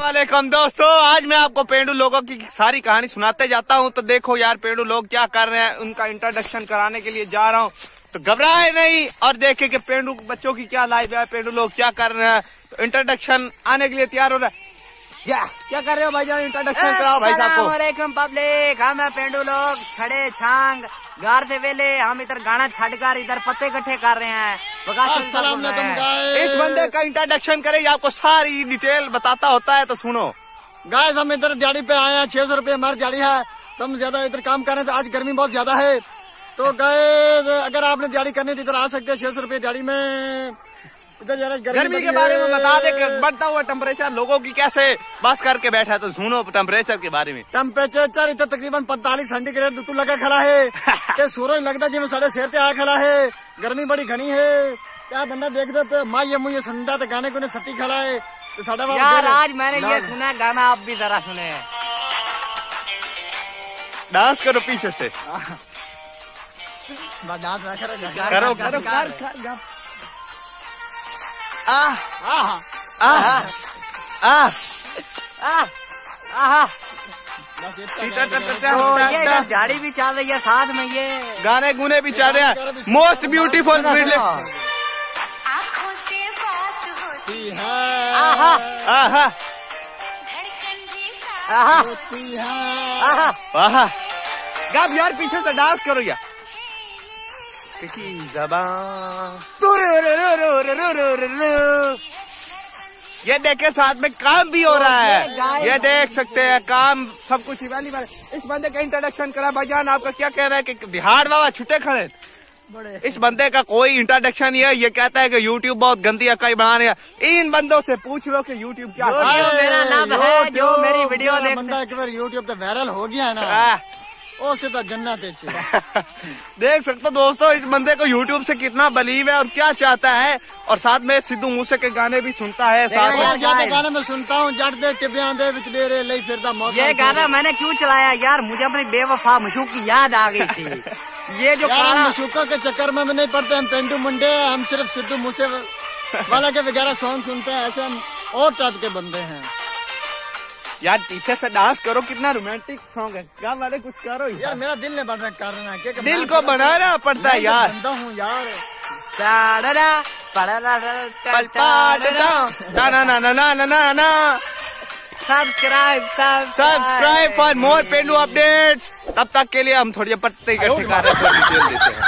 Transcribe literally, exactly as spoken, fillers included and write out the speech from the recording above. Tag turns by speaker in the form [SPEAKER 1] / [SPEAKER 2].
[SPEAKER 1] वालेकुम दोस्तों, आज मैं आपको पेंडू लोगों की सारी कहानी सुनाते जाता हूं। तो देखो यार पेंडू लोग क्या कर रहे हैं, उनका इंट्रोडक्शन कराने के लिए जा रहा हूं। तो घबराए नहीं और देखे कि पेंडू बच्चों की क्या लाइफ है, पेंडू लोग क्या कर रहे हैं। तो इंट्रोडक्शन आने के लिए तैयार हो रहा है। क्या क्या कर रहे हो भाईजान, इंट्रोडक्शन कराओ भाई साहब को।
[SPEAKER 2] वालेकुम पब्लिक, हम है पेंडू लोग खड़े छांग घर से वेले। हम इधर गाना छाटकर इधर पत्ते इकट्ठे कर रहे हैं।
[SPEAKER 1] इस बंदे का इंट्रोडक्शन करें, आपको सारी डिटेल बताता होता है, तो सुनो।
[SPEAKER 3] गाइस हम इधर दिहाड़ी पे आए हैं, छह सौ रूपये हमारी दिहाड़ी है। तो हम ज्यादा इधर काम कर रहे हैं, तो आज गर्मी बहुत ज्यादा है। तो गाइस अगर आपने दिहाड़ी करनी थी इधर आ सकते हैं, छह सौ रूपये दिहाड़ी में। इधर गर्मी,
[SPEAKER 1] गर्मी के बारे में बता दे, बढ़ता हुआ टेम्परेचर लोगों की कैसे बस करके बैठा है। तो सुनो टेम्परेचर के बारे में।
[SPEAKER 3] टेम्परेचर इधर तकरीबन पैंतालीस सेंटीग्रेड दुतू लगा खड़ा है। के सूरज लगता जिसमें साढ़े शेर पे आ खड़ा है। गर्मी बड़ी घनी है। क्या बंदा देख दे पे माँ ये मुझे सुनता तो गाने को ने सटी खड़ा है। तो साढ़ा
[SPEAKER 2] यार आज मैंने ये सुना गाना, आप भी जरा सुने।
[SPEAKER 1] डांस करो पीछे से।
[SPEAKER 3] डांस ना करो
[SPEAKER 1] करो करो कर आ आ आ आ आ
[SPEAKER 2] गाड़ी भी चल रही है साथ में, ये
[SPEAKER 1] गाने गुने भी चल रहे हैं। मोस्ट ब्यूटीफुल
[SPEAKER 4] आँखों से बात होती
[SPEAKER 3] है।
[SPEAKER 1] आहा आहा
[SPEAKER 4] धड़कन भी
[SPEAKER 2] आहा
[SPEAKER 3] होती है।
[SPEAKER 1] आहा गाब यार पीछे से डांस करो यार। ज़बान ये देखे साथ में काम भी हो रहा है, ये देख सकते हैं काम सब कुछ। इस बंदे का इंट्रोडक्शन करा भाईजान, आपका क्या कहना है कि बिहार बाबा छुट्टे खड़े। इस बंदे का कोई इंट्रोडक्शन नहीं है, ये कहता है कि यूट्यूब बहुत गंदी अकाई बना रही है। इन बंदों से पूछ लो कि यूट्यूब क्या
[SPEAKER 2] है। मेरा नाम है जो मेरी वीडियो देख
[SPEAKER 3] बंदा एक बार यूट्यूब पे वायरल हो गया है ना, ओ सीधा जन्नत है।
[SPEAKER 1] देख सकते हो दोस्तों, इस बंदे को यूट्यूब से कितना बलीव है और क्या चाहता है। और साथ में सिद्धू मूसे के गाने भी सुनता है। साथ में
[SPEAKER 3] ज्यादा गाने में सुनता हूँ, जट दे टिबियां दे विच डेरे ले फिरदा मौत।
[SPEAKER 2] ये गाना मैंने क्यों चलाया यार, मुझे अपनी बेवफा मशूक की याद आ गई थी। ये जो
[SPEAKER 3] मशूकों के चक्कर में नहीं पड़ते हम पेंडू मुंडे, हम सिर्फ सिद्धू मूसे वाला के वगैरह सॉन्ग सुनते हैं। ऐसे हम और टाइप के बंदे हैं।
[SPEAKER 1] यार पीछे से डांस करो, कितना रोमांटिक सॉन्ग है। क्या वाले कुछ करो यार,
[SPEAKER 3] यार मेरा दिल नहीं बढ़ रहा करना है,
[SPEAKER 1] दिल को बनाना पड़ता है यार।
[SPEAKER 3] बंदा हूँ यार।
[SPEAKER 2] सब्सक्राइब
[SPEAKER 1] सब्सक्राइब फॉर मोर पेंडू अपडेट्स। तब तक के लिए हम थोड़ी पत्ते इकट्ठे कर रहे हैं।